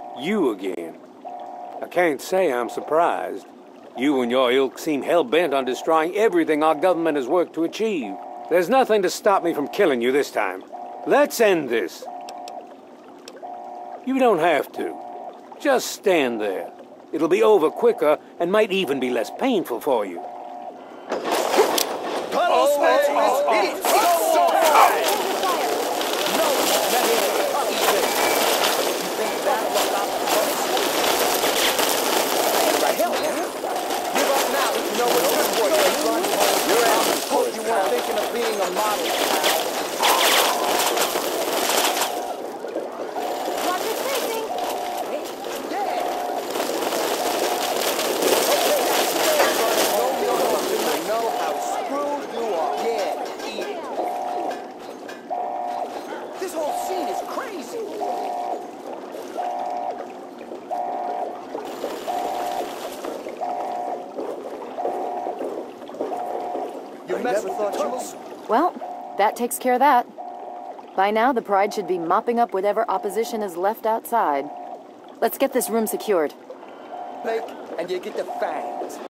You again. I can't say I'm surprised. You and your ilk seem hell-bent on destroying everything our government has worked to achieve. There's nothing to stop me from killing you this time. Let's end this. You don't have to. Just stand there. It'll be over quicker and might even be less painful for you. You weren't thinking of being a model. Roger facing. You know how screwed you are. Yeah, eat it. This whole scene is crazy. You never thought you was... Well, that takes care of that. By now, the Pride should be mopping up whatever opposition is left outside. Let's get this room secured. And you get the fangs.